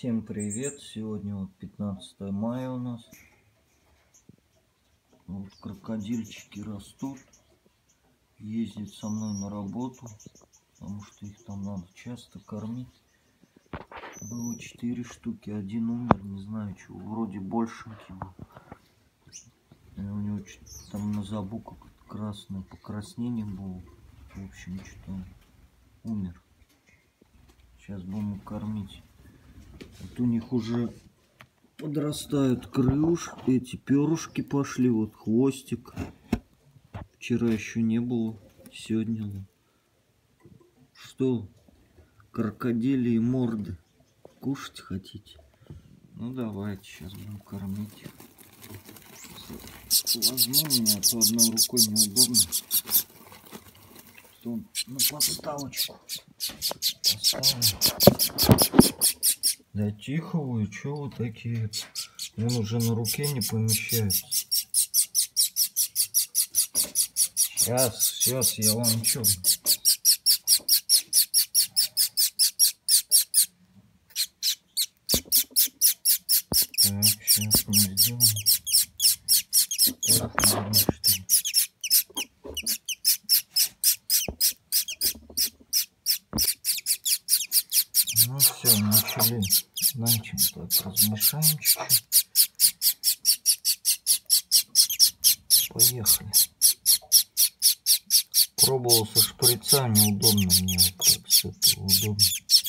Всем привет! Сегодня вот 15 мая у нас. Вот крокодильчики растут. Ездят со мной на работу, потому что их там надо часто кормить. Было 4 штуки, один умер, не знаю чего, вроде большенький был. У него там на забу как-то красное покраснение было. В общем, что-то он умер. Сейчас будем кормить. Вот у них уже подрастают крылышки, эти перышки пошли, вот хвостик. Вчера еще не было, сегодня. Что, крокодилии морды кушать хотите? Ну давайте, сейчас будем кормить. Возьму меня, а то одной рукой неудобно. Что он на подставочку поставлю. Да тихо вы, что вы такие? Он уже на руке не помещается. Сейчас я вам что? Так, сейчас мы сделаем. Так, наверное, что ли. Ну все, начали. Начали так, размешаем чуть-чуть. Поехали. Пробовал со шприца, неудобно мне, вот так с этого удобно.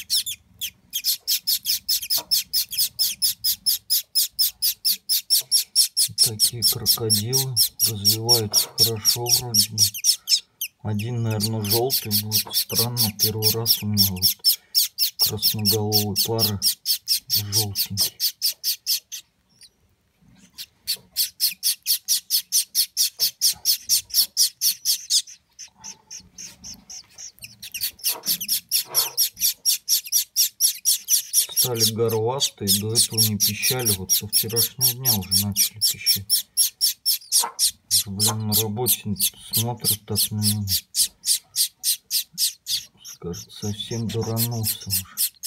Такие крокодилы развиваются хорошо вроде бы. Один, наверное, желтый будет. Странно, первый раз у меня вот красноголовый пары желтенький. Стали горластые, до этого не пищали, вот со вчерашнего дня уже начали пищать. Блин, на работе смотрят так на меня. Скажет, совсем дуранулся уже.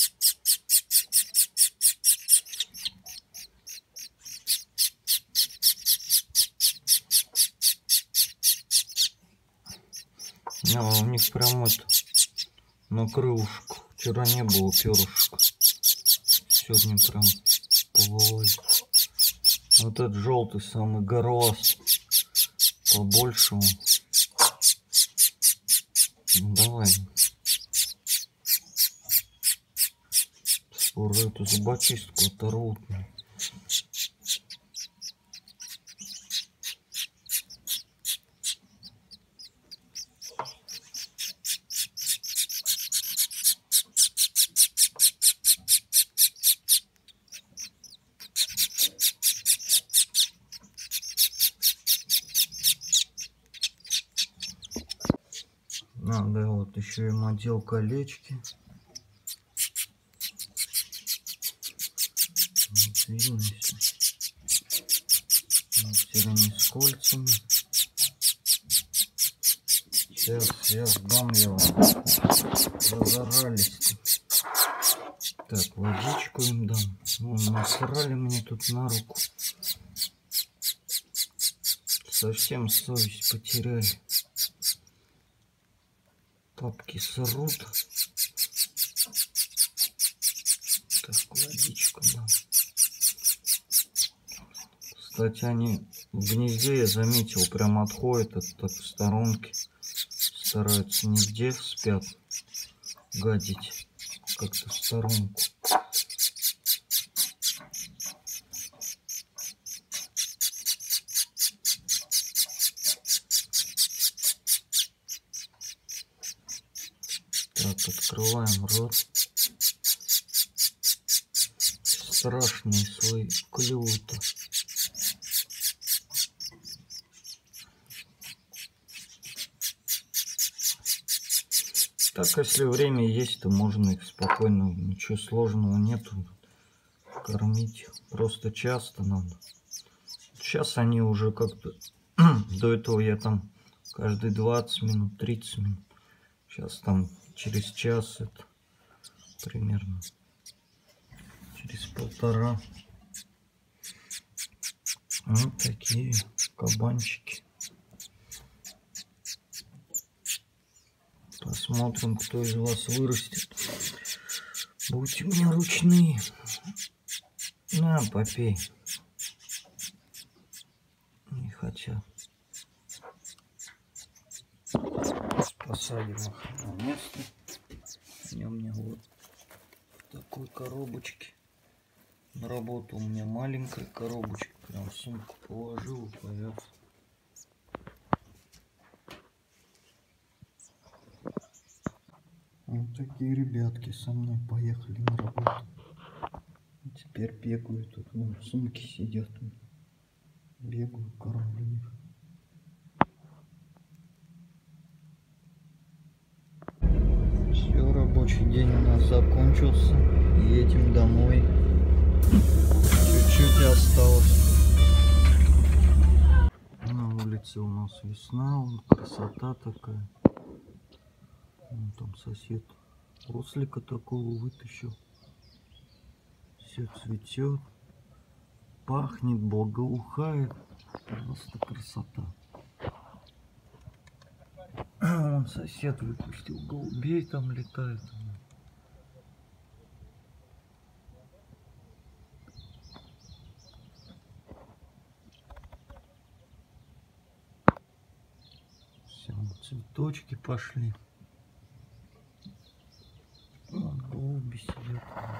А у них прям это на крылышку. Вчера не было перышек. Сегодня прям повылазит. Вот этот желтый самый горластый. Побольше он. Ну, давай. Скоро эту зубочистку оторвут. Надо вот еще им одел колечки. Вот видно все. Вот теперь они с кольцами. Сейчас дам я вам. Разорались. Так, водичку им дам. Вон, насрали мне тут на руку. Совсем совесть потеряли. Папки срут. Так, водичку дам. Кстати, они в гнезде, я заметил, прям отходят так в сторонке. Стараются нигде спят гадить. Как-то в сторонку. Так, открываем рот. Страшные свои клювы-то. Так, если время есть, то можно их спокойно, ничего сложного нету, кормить. Просто часто надо. Сейчас они уже как-то... До этого я там каждые 20 минут, 30 минут. Сейчас там через час это примерно. через 1,5. Вот такие кабанчики. Посмотрим, кто из вас вырастет. Будьте у меня ручные. На, попей. Не хотят. Посадим их на место. Они у меня вот в такой коробочке. На работу у меня маленькая коробочка. Прям в сумку положил и повез. Вот такие ребятки со мной поехали на работу. Теперь бегаю тут. Вон в сумке сидят. Бегаю, кормлю их. Все, рабочий день у нас закончился. Едем домой. Чуть-чуть осталось. На улице у нас весна, вон красота такая. Вон там сосед ослика такого вытащил. Все цветет, пахнет, благоухает. Просто красота. Вон сосед выпустил голубей, там летает. Все, цветочки пошли. Вон голуби сидят.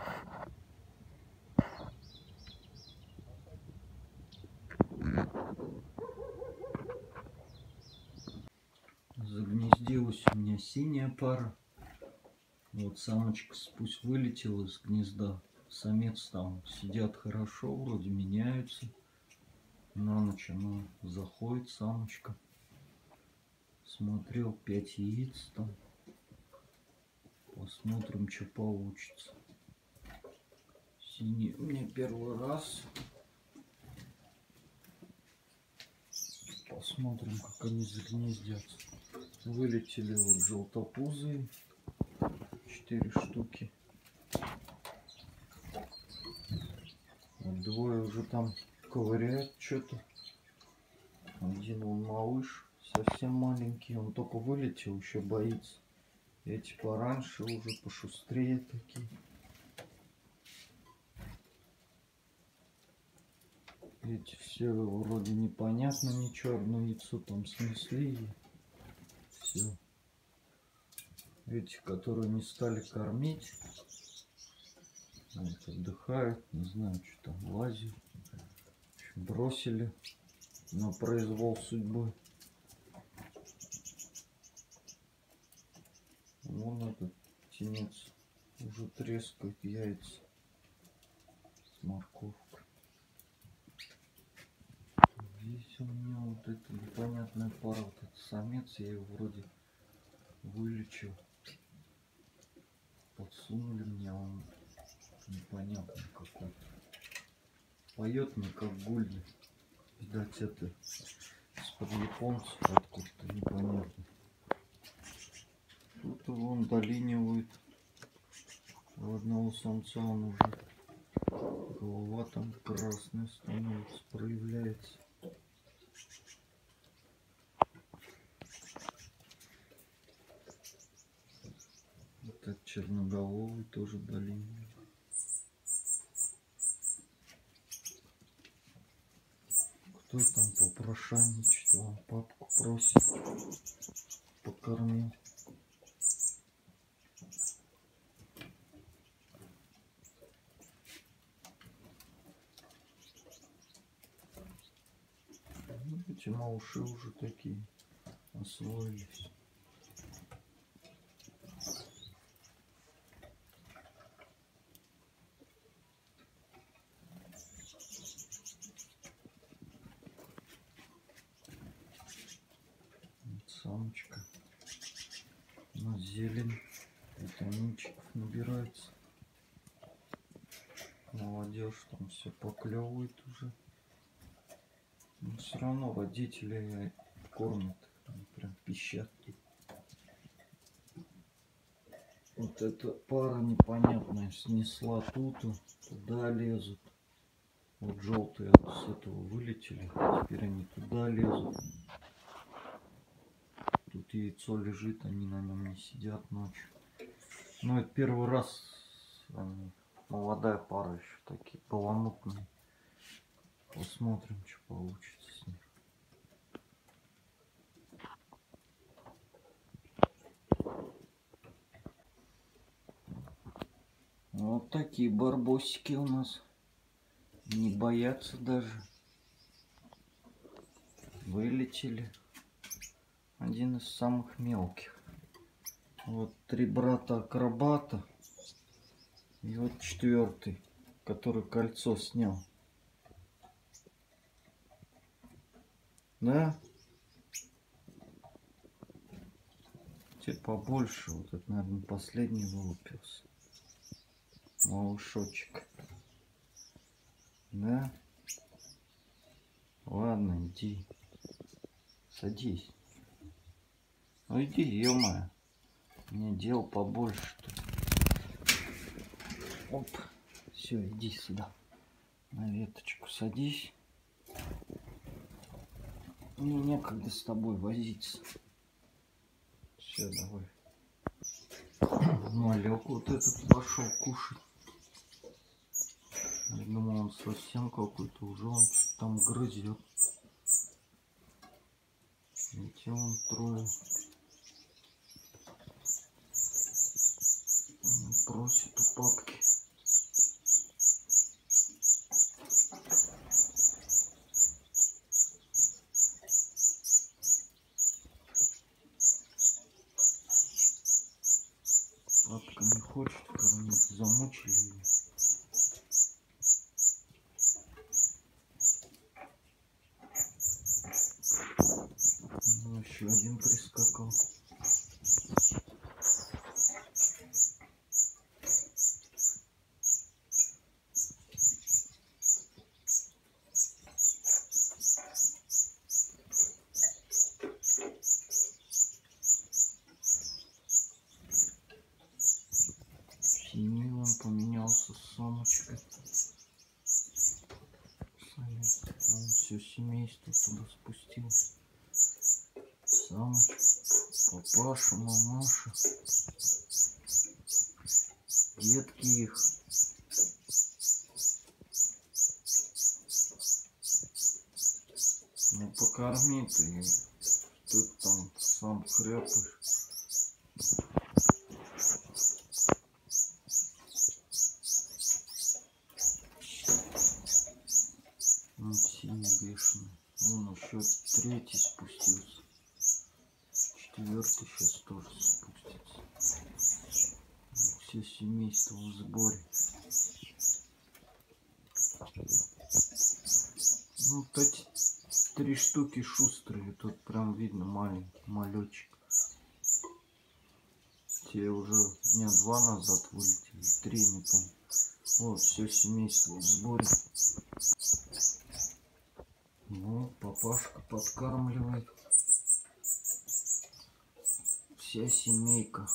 Загнездилась у меня синяя пара. Вот самочка пусть вылетела из гнезда. Самец там сидят хорошо, вроде меняются. На ночь она заходит, самочка. Смотрел 5 яиц там. Посмотрим, что получится. Синий у меня первый раз. Посмотрим, как они загнездятся. Вылетели вот желтопузые. 4 штуки. Вот двое уже там ковыряют что-то. Один он малыш, совсем маленький. Он только вылетел, еще боится. Эти пораньше уже, пошустрее такие. Эти все вроде непонятно ничего. Одно яйцо там снесли и все. Эти, которые не стали кормить, вот, отдыхают, не знаю, что там лазят. Бросили на произвол судьбы. Вон этот птенец уже трескает яйца с морковкой. Здесь у меня вот эта непонятная пара, вот этот самец, я его вроде вылечил. Подсунули мне, он непонятный какой-то. Поет мне как гульни. Видать, это из-под японцев откуда-то непонятно. Тут вон долинивает. У одного самца он уже голова там красная становится, проявляется. Вот этот черноголовый тоже долинивает. Кто там попрошайничает, он папку просит покормить. Эти малыши уже такие освоились. Вот самочка. На зелень витаминчиков набирается. Молодежь там все поклевывает уже. Но все равно родители кормят. Они прям пищат. Вот эта пара непонятная. снесла тут, туда лезут. Вот желтые с этого вылетели, теперь они туда лезут. Тут яйцо лежит, они на нем не сидят ночью. Ну, это первый раз, они, молодая пара еще такие баламутные. Посмотрим, что получится с них. Вот такие барбосики у нас. Не боятся даже. Вылетели. Один из самых мелких. Вот 3 брата акробата. И вот 4-й, который кольцо снял. Да? Те побольше. Вот это, наверное, последний вылупился. Малышочек. Да? Ладно, иди. Садись. Ну иди, ё-моё. Мне дел побольше тут. Оп. Все, иди сюда. На веточку садись. Мне некогда с тобой возиться. Все, давай. Малек вот этот пошел кушать. Я думал, он совсем какой-то, уже он что-то там грызет. Эти он 3. Просит у папки. Папка не хочет кормить, замучили ее. Ну, еще один прискакал. Синий он поменялся с самочкой. Вон все семейство туда спустилось. Самочка, папаша, мамаша, детки их. Ну покорми ты, ты там сам хряпаешь. Ну, синий бешеный. Вон еще 3-й спустился. 4-й сейчас тоже спустится. Все семейство в сборе. Ну, вот эти 3 штуки шустрые. Тут прям видно маленький малечек. Те уже дня 2 назад вылетели. 3, не помню. Вот, все семейство в сборе. Ну, папашка подкармливает. Вся семейка.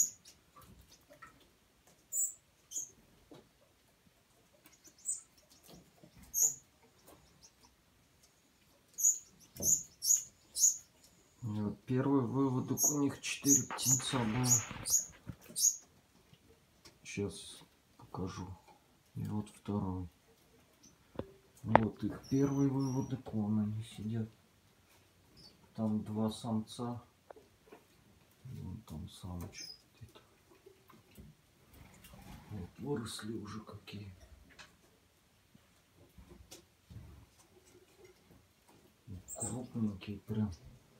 И вот первый выводок у них 4 птенца было. Сейчас покажу. И вот второй. Вот их первый выводок, вон они сидят. Там 2 самца. И вон там самочка где-то. Вот выросли уже какие. Крупненькие прям.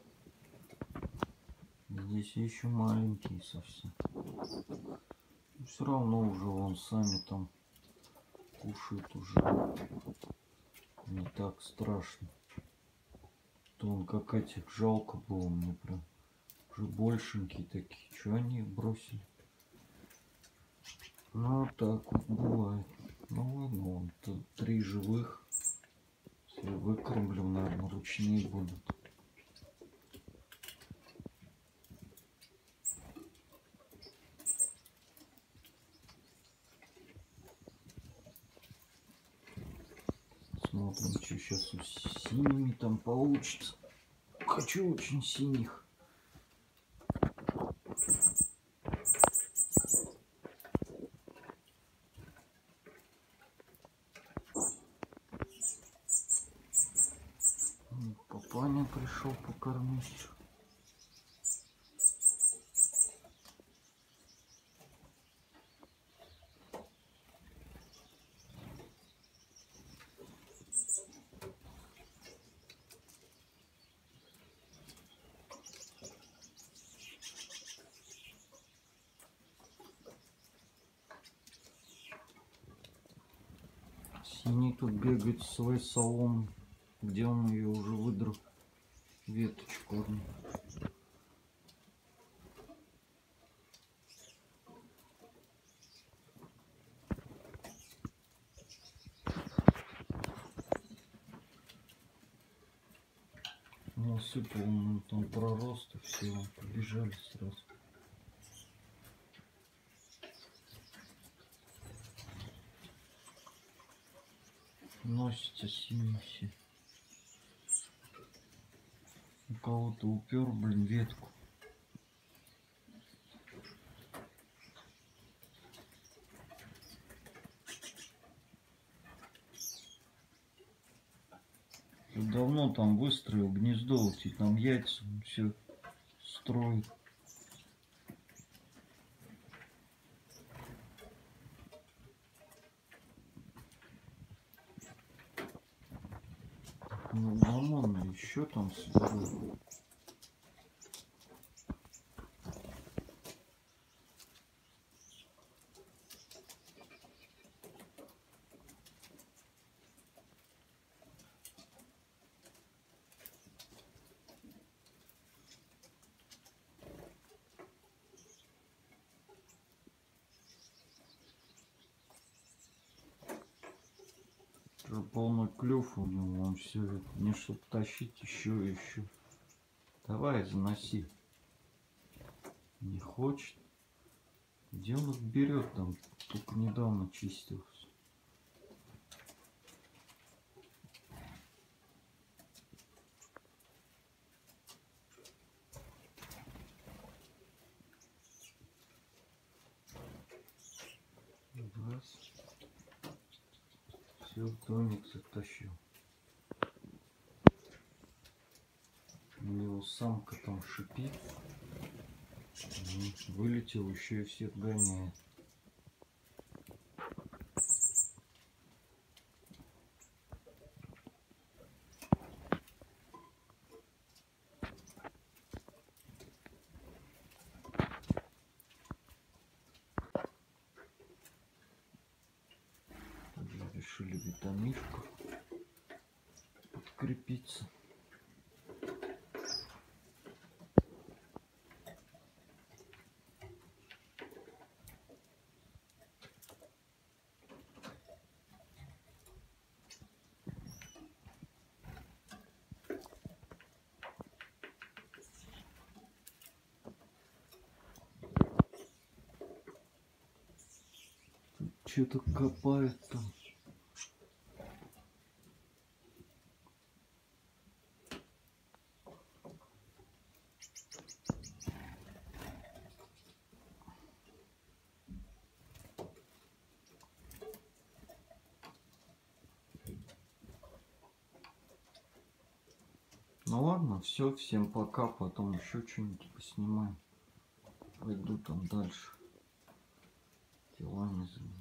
Здесь еще маленькие совсем. Все равно уже вон сами там кушают уже. Не так страшно. То он как этих жалко было мне прям. Уже большенькие такие. Че они их бросили? Ну так вот бывает. Ну ладно, вон тут 3 живых. Все выкормлю, наверное, ручные будут. Посмотрим, что сейчас с синими там получится. Хочу очень синих. Папаня пришел покормить. Синий тут бегает в своей соломы, где он ее уже выдрал веточку. Насыпал он там пророст, и все, побежали сразу. Носится синий все. У кого-то упер, блин, ветку. Давно там выстроил гнездо, эти там яйца, все строит. Ну, мамон, еще там собираю. Полный клюв у него, он все не чтоб тащить еще и еще. Давай, заноси. Не хочет. Где он их берет там? Только недавно чистился. Раз. Все, в домик затащил. У него самка там шипит. Вылетел, еще и всех гоняет. Решили витаминку подкрепиться. Что-то копает там. Ну ладно, все, всем пока, потом еще что-нибудь поснимаем. Пойду там дальше. Делами занимаюсь.